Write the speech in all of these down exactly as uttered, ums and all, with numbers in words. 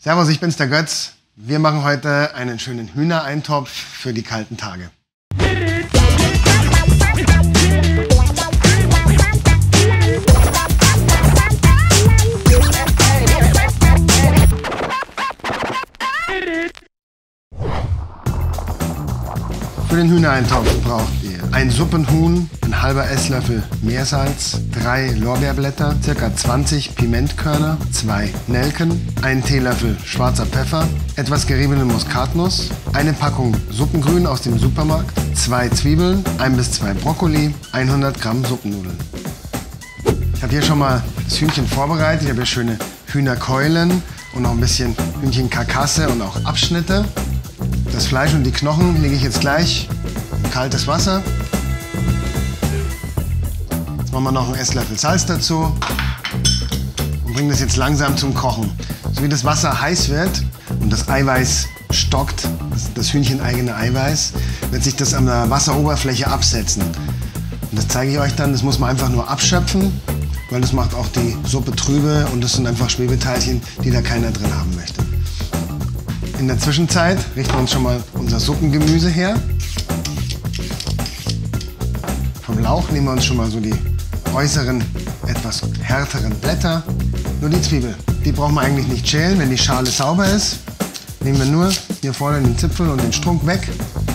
Servus, ich bin's, der Götz. Wir machen heute einen schönen Hühnereintopf für die kalten Tage. Für den Hühnereintopf braucht ihr ein Suppenhuhn, ein halber Esslöffel Meersalz, drei Lorbeerblätter, ca. zwanzig Pimentkörner, zwei Nelken, einen Teelöffel schwarzer Pfeffer, etwas geriebene Muskatnuss, eine Packung Suppengrün aus dem Supermarkt, zwei Zwiebeln, ein bis zwei Brokkoli, hundert Gramm Suppennudeln. Ich habe hier schon mal das Hühnchen vorbereitet. Ich habe hier schöne Hühnerkeulen und noch ein bisschen Hühnchenkarkasse und auch Abschnitte. Das Fleisch und die Knochen lege ich jetzt gleich in kaltes Wasser. Jetzt machen wir noch einen Esslöffel Salz dazu und bringen das jetzt langsam zum Kochen. So wie das Wasser heiß wird und das Eiweiß stockt, das, das hühncheneigene Eiweiß, wird sich das an der Wasseroberfläche absetzen. Und das zeige ich euch dann, das muss man einfach nur abschöpfen, weil das macht auch die Suppe trübe und das sind einfach Schwebeteilchen, die da keiner drin haben möchte. In der Zwischenzeit richten wir uns schon mal unser Suppengemüse her. Vom Lauch nehmen wir uns schon mal so die äußeren, etwas härteren Blätter. Nur die Zwiebel, die brauchen wir eigentlich nicht schälen, wenn die Schale sauber ist. Nehmen wir nur hier vorne den Zipfel und den Strunk weg.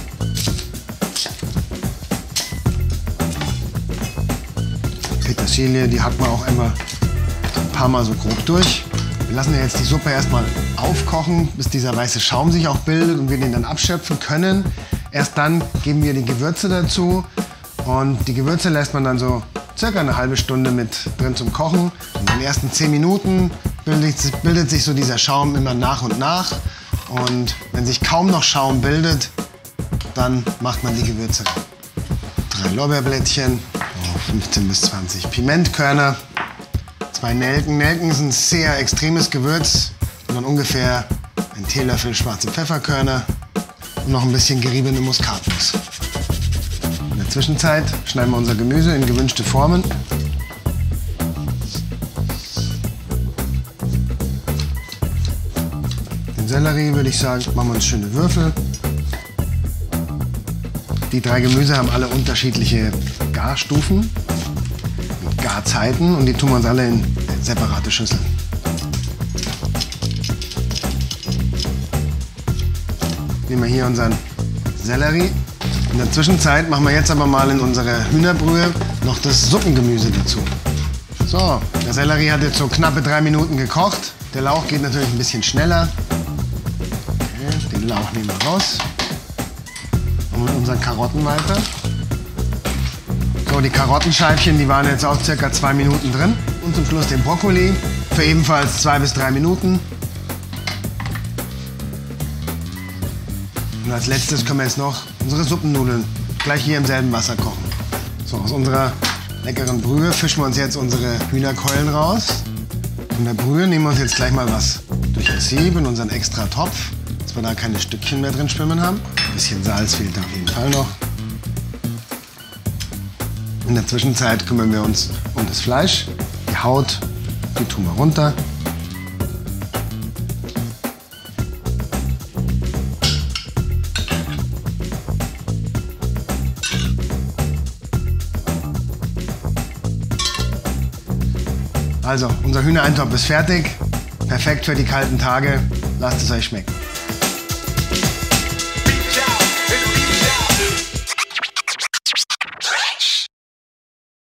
Petersilie, die hacken wir auch einmal ein paar Mal so grob durch. Wir lassen jetzt die Suppe erstmal aufkochen, bis dieser weiße Schaum sich auch bildet und wir den dann abschöpfen können. Erst dann geben wir die Gewürze dazu und die Gewürze lässt man dann so circa eine halbe Stunde mit drin zum Kochen. Und in den ersten zehn Minuten bildet, bildet sich so dieser Schaum immer nach und nach. Und wenn sich kaum noch Schaum bildet, dann macht man die Gewürze rein. Drei Lorbeerblättchen, fünfzehn bis zwanzig Pimentkörner. Zwei Nelken. Nelken ist ein sehr extremes Gewürz. Und dann ungefähr ein Teelöffel schwarze Pfefferkörner und noch ein bisschen geriebene Muskatnuss. In der Zwischenzeit schneiden wir unser Gemüse in gewünschte Formen. Den Sellerie würde ich sagen, machen wir uns schöne Würfel. Die drei Gemüse haben alle unterschiedliche Garstufen. Garzeiten und die tun wir uns alle in separate Schüsseln. Nehmen wir hier unseren Sellerie. In der Zwischenzeit machen wir jetzt aber mal in unsere Hühnerbrühe noch das Suppengemüse dazu. So, der Sellerie hat jetzt so knappe drei Minuten gekocht. Der Lauch geht natürlich ein bisschen schneller. Okay, den Lauch nehmen wir raus. Und mit unseren Karotten weiter. So, die Karottenscheibchen, die waren jetzt auch circa zwei Minuten drin. Und zum Schluss den Brokkoli für ebenfalls zwei bis drei Minuten. Und als letztes können wir jetzt noch unsere Suppennudeln gleich hier im selben Wasser kochen. So, aus unserer leckeren Brühe fischen wir uns jetzt unsere Hühnerkeulen raus. Von der Brühe nehmen wir uns jetzt gleich mal was durch das Sieb in unseren extra Topf, dass wir da keine Stückchen mehr drin schwimmen haben. Ein bisschen Salz fehlt auf jeden Fall noch. In der Zwischenzeit kümmern wir uns um das Fleisch. Die Haut, die tun wir runter. Also, unser Hühnereintopf ist fertig. Perfekt für die kalten Tage. Lasst es euch schmecken.